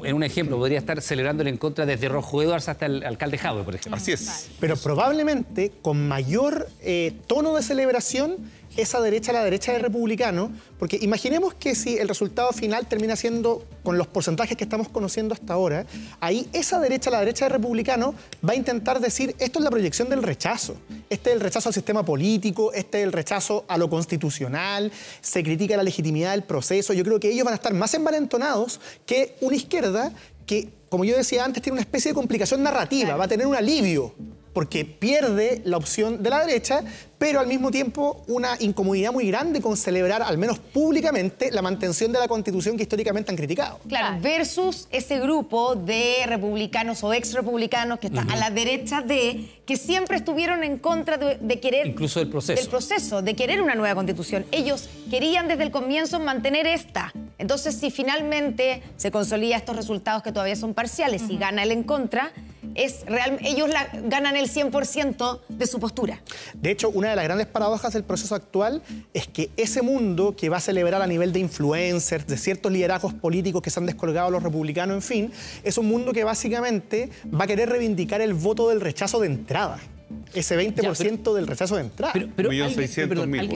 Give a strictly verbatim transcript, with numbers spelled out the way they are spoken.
en un ejemplo, podría estar celebrándole en contra desde Rojo Edwards hasta el alcalde Jadwe, por ejemplo. Así es. Pero probablemente con mayor eh, tono de celebración esa derecha, la derecha de republicano, porque imaginemos que si el resultado final termina siendo con los porcentajes que estamos conociendo hasta ahora, ahí esa derecha, la derecha de republicano, va a intentar decir, esto es la proyección del rechazo, este es el rechazo al sistema político, este es el rechazo a lo constitucional, se critica la legitimidad del proceso. Yo creo que ellos van a estar más envalentonados que una izquierda que, como yo decía antes, tiene una especie de complicación narrativa, claro. Va a tener un alivio, porque pierde la opción de la derecha, pero al mismo tiempo una incomodidad muy grande con celebrar, al menos públicamente, la mantención de la Constitución que históricamente han criticado. Claro, versus ese grupo de republicanos o ex-republicanos que está uh-huh. a la derecha de, que siempre estuvieron en contra de, de querer... Incluso del proceso. Del proceso, de querer una nueva Constitución. Ellos querían desde el comienzo mantener esta. Entonces, si finalmente se consolida estos resultados que todavía son parciales uh-huh. y gana el en contra, es real, ellos la, ganan el cien por ciento de su postura. De hecho, una de las grandes paradojas del proceso actual es que ese mundo que va a celebrar a nivel de influencers, de ciertos liderazgos políticos que se han descolgado a los republicanos, en fin, es un mundo que básicamente va a querer reivindicar el voto del rechazo de entrada. Ese veinte por ciento ya, pero, del rechazo de entrada. un millón seiscientos mil.